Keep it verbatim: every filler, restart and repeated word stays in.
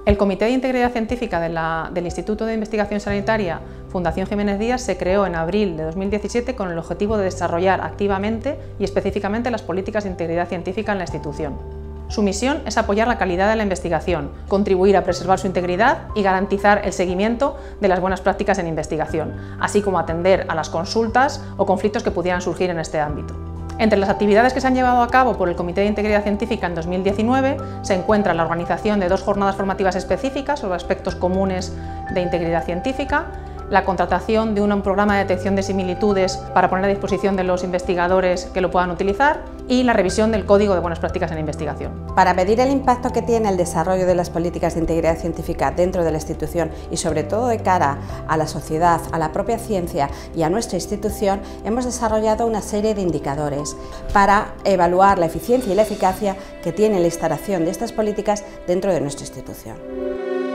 El Comité de Integridad Científica de la, del Instituto de Investigación Sanitaria Fundación Jiménez Díaz se creó en abril de dos mil diecisiete con el objetivo de desarrollar activamente y específicamente las políticas de integridad científica en la institución. Su misión es apoyar la calidad de la investigación, contribuir a preservar su integridad y garantizar el seguimiento de las buenas prácticas en investigación, así como atender a las consultas o conflictos que pudieran surgir en este ámbito. Entre las actividades que se han llevado a cabo por el Comité de Integridad Científica en dos mil diecinueve se encuentra la organización de dos jornadas formativas específicas sobre aspectos comunes de integridad científica, la contratación de un programa de detección de similitudes para poner a disposición de los investigadores que lo puedan utilizar y la revisión del Código de Buenas Prácticas en Investigación. Para medir el impacto que tiene el desarrollo de las políticas de integridad científica dentro de la institución y sobre todo de cara a la sociedad, a la propia ciencia y a nuestra institución, hemos desarrollado una serie de indicadores para evaluar la eficiencia y la eficacia que tiene la instalación de estas políticas dentro de nuestra institución.